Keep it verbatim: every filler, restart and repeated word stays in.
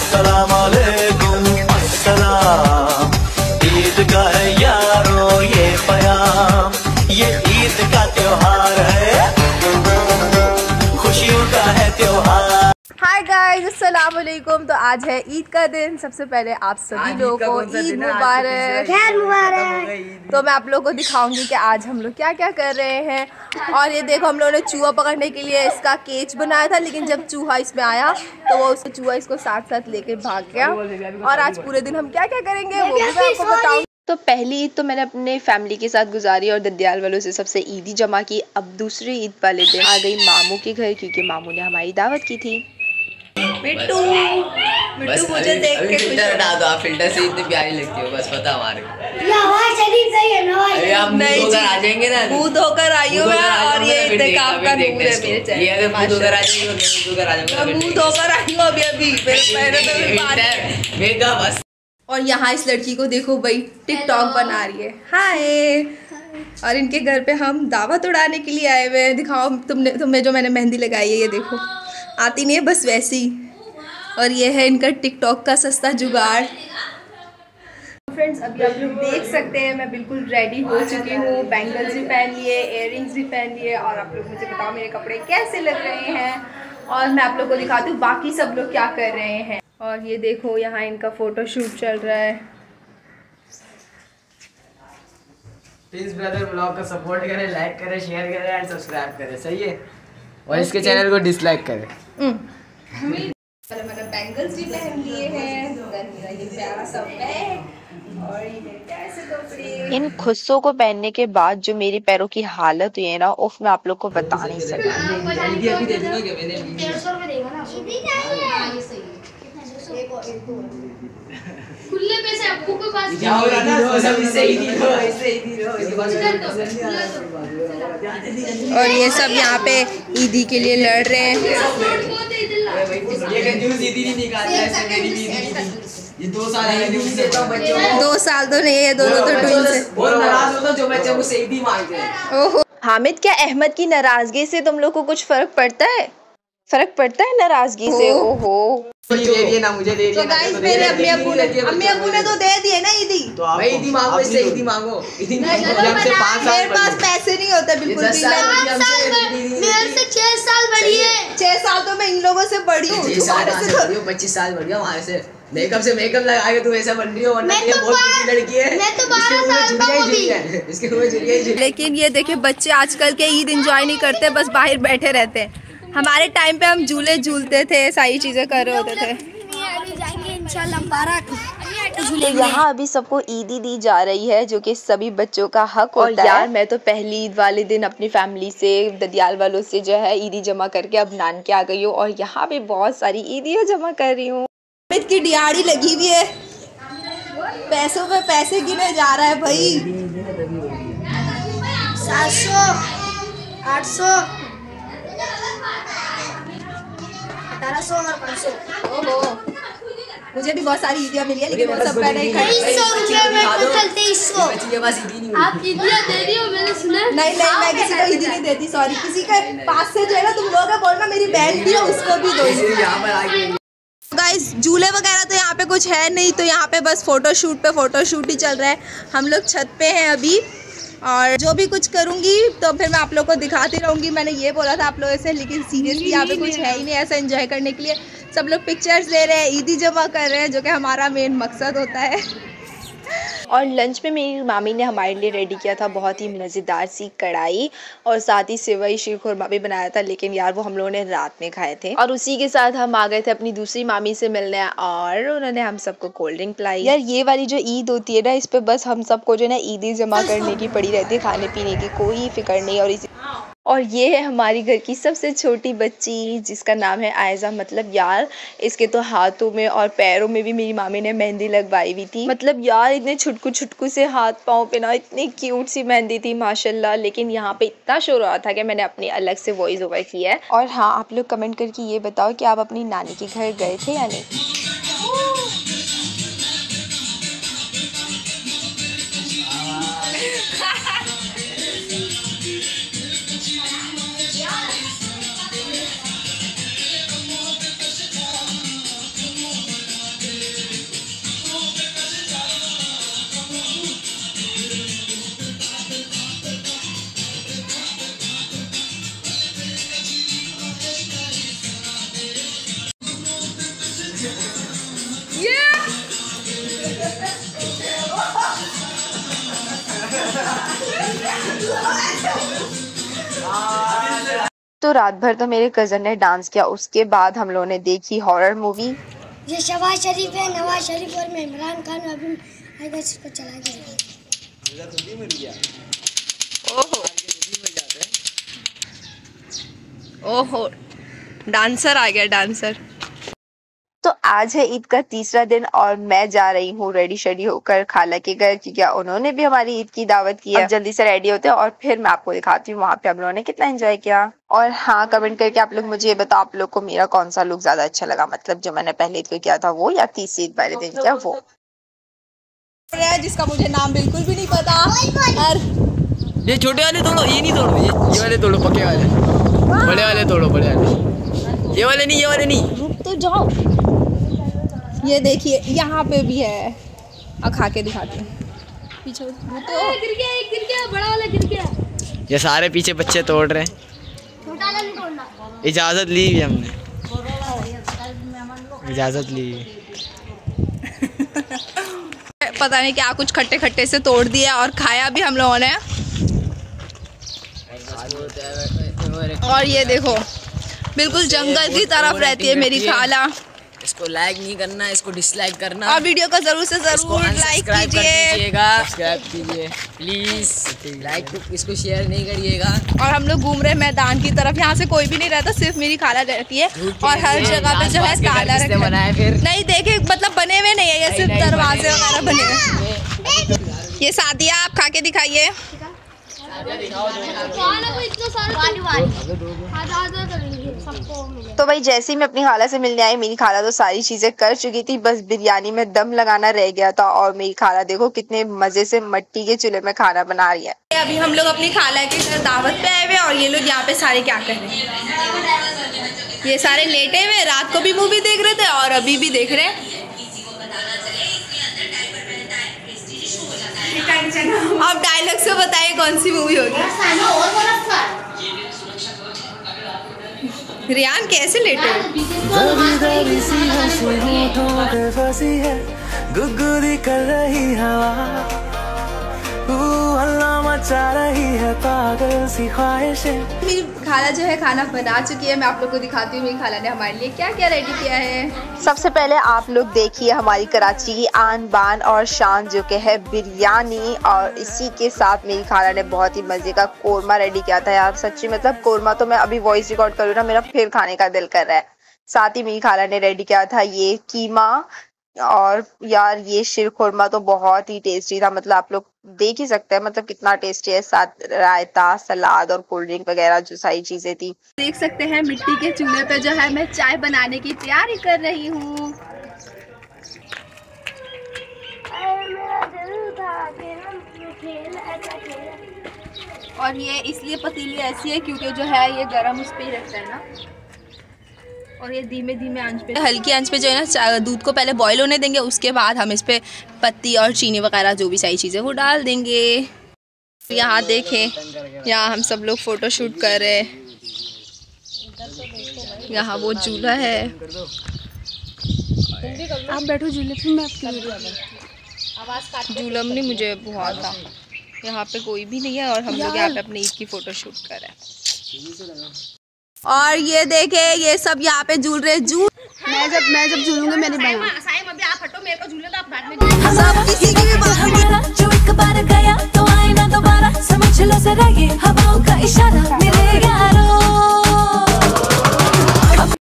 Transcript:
अस्सलाम वालेकुम अस्सलाम। ईद का है यारो ये प्याम, ये ईद का त्योहार है, खुशियों का है त्योहार। हाय गाइस, अस्सलाम वालेकुम। तो आज है ईद का दिन। सबसे पहले आप सभी लोगों को ईद मुबारक, खैर मुबारक। तो मैं आप लोगों को दिखाऊंगी कि आज हम लोग क्या क्या कर रहे हैं। और ये देखो, हम लोगों ने चूहा पकड़ने के लिए इसका केज बनाया था, लेकिन जब चूहा इसमें आया तो वो उसको चूहा इसको साथ साथ लेके भाग गया। और आज पूरे दिन हम क्या क्या करेंगे वो भी मैं आपको बताऊंगी। तो पहली ईद तो मैंने अपने फैमिली के साथ गुजारी और ददियाल वालों से सबसे ईदी जमा की। अब दूसरी ईद वाले दिन आ गई मामू के घर, क्योंकि मामू ने हमारी दावत की थी। मिट्टू मिट्टू मुझे देख के फिल्टर हटा दो, आप फिल्टर से इतनी प्यारी लगती हो, बस पता हमारे को। ये आवाज चली सही है ना। अरे आप नहीं होकर आ जाएंगे ना, दूध होकर आई हूं मैं। और ये इत्तेकाफ का नूर है मेरे चेहरे। ये अगर दूध होकर आ जाएंगे और मैं दूध होकर आ जाऊंगा, मैं दूध होकर आई हूं अभी अभी मेरे पैरों पे भी बात मेरा बस। और यहाँ इस लड़की को देखो भाई, टिकटॉक बना रही है। हाय। और इनके घर पे हम दावत उड़ाने के लिए आए हुए हैं। दिखाओ तुमने तुम्हें जो मैंने मेहंदी लगाई है, ये देखो। आती नहीं है बस वैसी। और ये है इनका टिकटॉक का सस्ता जुगाड़। फ्रेंड्स, अभी आप लोग देख सकते हैं मैं बिल्कुल रेडी हो चुकी हूँ। बैंगल्स भी पहन लिए, इयररिंग्स भी पहन लिए। और आप लोग मुझे बताओ मेरे कपड़े कैसे लग रहे हैं। और मैं आप लोग को दिखाती हूँ बाकी सब लोग क्या कर रहे हैं। और ये देखो, यहाँ इनका फोटो शूट चल रहा है। प्लीज ब्रदर ब्लॉग को सपोर्ट करें, लाइक करें, शेयर करें एंड सब्सक्राइब करें, सही है। और इसके चैनल को डिसलाइक करें। मैंने बैंगल्स भी पहन लिए हैं, मेरा ये प्यारा सा बैग और ये मेरे ऐसे कपड़े। इन खुस्सों को पहनने के बाद जो मेरी पैरों की हालत हुई है ना, उफ, मैं आप लोग को बता नहीं सकती। खुले पैसे आपको के पास और ये सब यहाँ पे ईदी के लिए लड़ रहे हैं। ये दो साल है, दो साल तो नहीं है, दोनों तो ट्विंस है। बहुत नाराज होता जो बच्चे मुझसे ईदी मांगते हैं। ओहो हामिद, क्या अहमद की नाराजगी से तुम लोग को कुछ फर्क पड़ता है? फर्क पड़ता है नाराजगी से? ओहो, दे दिए ना मुझे, दे दिए। तो गाइस मेरे अम्मी अब्बू ने अम्मी अब्बू ने तो दे दिए ना ईदी। तो आप ईदी मांगो, इससे ईदी मांगो। ईदी हमसे पाँच साल मेरे पास पैसे नहीं होते बिल्कुल भी। मेरे से छह साल बड़ी है। छह साल तो मैं इन लोगों से बड़ी हूँ। पच्चीस साल बड़ी हो हमारे से। मेकअप से मेकअप लगा के तू ऐसा बन रही हो, वरना ये बहुत छोटी लड़की है। मैं तो बारह साल का हूँ अभी। इसके मुंह में झुरिया ही झुरिया। लेकिन ये देखिए, बच्चे आजकल के ईद एंजॉय नहीं करते, बस बाहर बैठे रहते हैं। हमारे टाइम पे हम झूले झूलते थे, सारी चीजें कर रहे होते थे। जाएंगे इंशाल्लाह बारात। तो यहाँ अभी सबको ईदी दी जा रही है, जो कि सभी बच्चों का हक होता है। यार मैं तो पहली ईद वाले दिन अपनी फैमिली से, ददियाल वालों से जो है ईदी जमा करके अब नानके आ गई हूँ। और यहाँ पे बहुत सारी ईदियाँ जमा कर रही हूँ। अमित की दिहाड़ी लगी हुई है, पैसों पे पैसे गिने जा रहा है भाई। सात सौ, आठ सौ, अठारह सौ और पाँच सौ। ओहो, मुझे भी बहुत सारी ईदियाँ मिली है, लेकिन वो सब मैंने तेईस सौ रुपये में टोटल तेईस सौ। आप ईदियाँ दे रही हो, मैंने सुना। नहीं नहीं, मैं किसी को ईदी नहीं देती, सॉरी। किसी के पास से जो है ना, तुम लोग का बोलना मेरी बहन भी है, उसको भी दो। गाइस झूले वगैरह तो यहाँ पे कुछ है नहीं, तो यहाँ पे बस फोटो शूट पे फोटो शूट ही चल रहा है। हम लोग छत पे हैं अभी, और जो भी कुछ करूँगी तो फिर मैं आप लोग को दिखाती रहूँगी। मैंने ये बोला था आप लोगों से, लेकिन सीरियसली यहाँ पे कुछ है ही नहीं ऐसा एंजॉय करने के लिए। सब लोग पिक्चर्स ले रहे हैं, ईदी जमा कर रहे हैं, जो कि हमारा मेन मकसद होता है। और लंच में मेरी मामी ने हमारे लिए रेडी किया था बहुत ही मज़ेदार सी कढ़ाई, और साथ ही सेवई शीर खुरमा भी बनाया था, लेकिन यार वो हम लोगों ने रात में खाए थे। और उसी के साथ हम आ गए थे अपनी दूसरी मामी से मिलने, और उन्होंने हम सबको कोल्ड ड्रिंक पिलाई। यार ये वाली जो ईद होती है ना, इस पे बस हम सबको जो है ना ईदी जमा करने की पड़ी रहती है, खाने पीने की कोई फिक्र नहीं। और इसी और ये है हमारी घर की सबसे छोटी बच्ची, जिसका नाम है आयजा। मतलब यार इसके तो हाथों में और पैरों में भी मेरी मामी ने मेहंदी लगवाई हुई थी। मतलब यार इतने छुटकू छुटकू से हाथ पाँव पे ना, इतनी क्यूट सी मेहंदी थी माशाल्लाह। लेकिन यहाँ पे इतना शोर हो रहा था कि मैंने अपनी अलग से वॉइस ओवर किया है। और हाँ, आप लोग कमेंट करके ये बताओ कि आप अपनी नानी के घर गए थे या नहीं। ये तो रात भर तो मेरे कज़न ने डांस किया, उसके बाद हम लोगों ने देखी हॉरर मूवी। ये शहबाज शरीफ है, नवाज शरीफ और इमरान खान अभी आएगा, इसको चला देगा। ओहो ओहो डांसर आ गया, डांसर। तो आज है ईद का तीसरा दिन और मैं जा रही हूँ रेडी शेडी होकर खाला के घर, क्योंकि उन्होंने भी हमारी ईद की दावत की है। अब जल्दी से रेडी होते हैं और फिर मैं आपको दिखाती हूँ वहाँ पे हम लोगों ने कितना एंजॉय किया। और हाँ, कमेंट करके आप लोग मुझे ये बताओ आप लोग को मेरा कौन सा लुक ज्यादा अच्छा लगा, मतलब जो मैंने पहले ईद को किया था वो, या तीसरी ईद वाले दिन किया वो। जिसका मुझे नाम बिल्कुल भी नहीं पता। और ये छोटे वाले तोड़ो, ये नहीं तोड़ो, ये ये वाले तोड़ो, पके वाले, बड़े वाले तोड़ो, बड़े वाले, ये वाले नहीं, ये वाले नहीं। रुक तो जाओ। ये देखिए यहाँ पे भी है, और खा के दिखाती हूँ। पीछे तो गिर गया, एक गिर गया, बड़ा वाला गिर गया। ये सारे पीछे बच्चे तोड़ रहे हैं। छोटा वाला नहीं तोड़ना। इजाजत ली हुई हमने, इजाजत ली हुई। पता नहीं क्या कुछ खट्टे खट्टे से तोड़ दिया और खाया भी हम लोगों ने। और ये देखो बिल्कुल जंगल की तरफ रहती है मेरी खाला। इसको लाइक नहीं करना, इसको डिसलाइक करना, और वीडियो को जरूर से जरूर लाइक कीजिएगा, सब्सक्राइब कीजिए प्लीज, लाइक इसको शेयर नहीं करिएगा। और हम लोग घूम रहे हैं मैदान की तरफ, यहाँ से कोई भी नहीं रहता, सिर्फ मेरी खाला रहती है। और हर जगह पे जो है ताला रखा बनाए फिर नहीं, देखे मतलब बने हुए नहीं है, ये सिर्फ दरवाजे वगैरह बने हुए। ये सादिया आप खा के दिखाइए। तो भाई जैसे ही मैं अपनी खाला से मिलने आई, मेरी खाला तो सारी चीजें कर चुकी थी, बस बिरयानी में दम लगाना रह गया था। और मेरी खाला देखो कितने मजे से मिट्टी के चूल्हे में खाना बना रही है। अभी हम लोग अपनी खाला के घर दावत पे आए हुए और ये लोग यहाँ पे सारे क्या कर रहे हैं, ये सारे लेटे हुए, रात को भी मूवी देख रहे थे और अभी भी देख रहे हैं। आप डायलॉग से बताइए कौन सी मूवी होगी। रियान कैसे लेटे गुदगुदी कर रही हवा, हल्ला मचा रही है पागल सी ख्वाहिशें। मेरी खाला जो है खाना बना चुकी है, मैं आप लोग को दिखाती हूँ मेरी खाला ने हमारे लिए क्या क्या रेडी किया है। सबसे पहले आप लोग देखिए हमारी कराची की आन बान और शान जो के है बिरयानी, और इसी के साथ मेरी खाला ने बहुत ही मजे का कोरमा रेडी किया था। यार सच्ची मतलब कोरमा तो मैं अभी वॉइस रिकॉर्ड करूँ ना, मेरा फिर खाने का दिल कर रहा है। साथ ही मेरी खाला ने रेडी किया था ये कीमा, और यार ये शीर खुरमा तो बहुत ही टेस्टी था, मतलब आप लोग देख ही सकते हैं मतलब कितना टेस्टी है। साथ रायता, सलाद और कोल्ड ड्रिंक वगैरह जो सारी चीजें थी। देख सकते हैं मिट्टी के चूल्हे पे जो है मैं चाय बनाने की तैयारी कर रही हूँ। और ये इसलिए पतीली ऐसी है क्योंकि जो है ये गरम उस पे ही रहता है ना, और ये धीमे धीमे आंच पे, हल्की आंच पे जो है ना दूध को पहले बॉईल होने देंगे, उसके बाद हम इस पे पत्ती और चीनी वगैरह जो भी सारी चीज़ें वो डाल देंगे। यहाँ देखें, यहाँ हम सब लोग फोटो शूट कर रहे हैं। यहाँ वो चूल्हा है, आप बैठो झूले पे, मैं आपकी वीडियो। झूलम नहीं मुझे बहुत था। यहाँ पे कोई भी नहीं है और हम लोग यहाँ पे अपनी ईद की फोटो शूट कर रहे हैं। और ये देखे ये सब यहाँ पे झूल रहे झूल। मैं जब मैं जब झूलूंगी मेरी बहन, अभी आप हटो, मेरे को झूले तो आप बैठ में सब किसी की भी बात।